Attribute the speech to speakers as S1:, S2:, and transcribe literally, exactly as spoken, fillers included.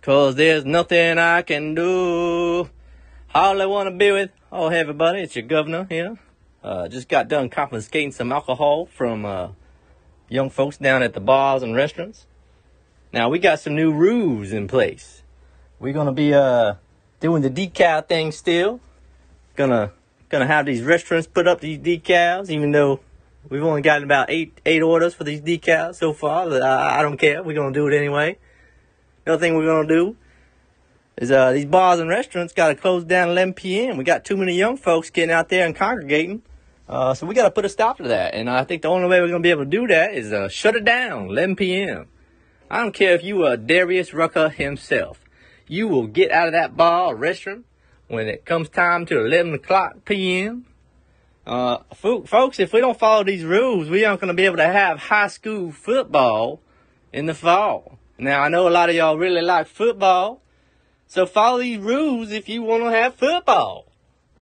S1: 'cause there's nothing I can do. All I want to be with, oh, hey everybody, it's your governor here. Uh, just got done confiscating some alcohol from uh, young folks down at the bars and restaurants. Now, we got some new rules in place. We're going to be uh, doing the decal thing still. Gonna gonna have these restaurants put up these decals, even though we've only gotten about eight eight orders for these decals so far. But I, I don't care. We're going to do it anyway. The other thing we're going to do is uh, these bars and restaurants got to close down at eleven p.m. We got too many young folks getting out there and congregating. Uh, so we got to put a stop to that. And I think the only way we're going to be able to do that is uh, shut it down, eleven p.m. I don't care if you are Darius Rucker himself. You will get out of that bar or restaurant when it comes time to eleven o'clock p.m. Uh, fo- folks, if we don't follow these rules, we aren't going to be able to have high school football in the fall. Now, I know a lot of y'all really like football. So follow these rules if you want to have football.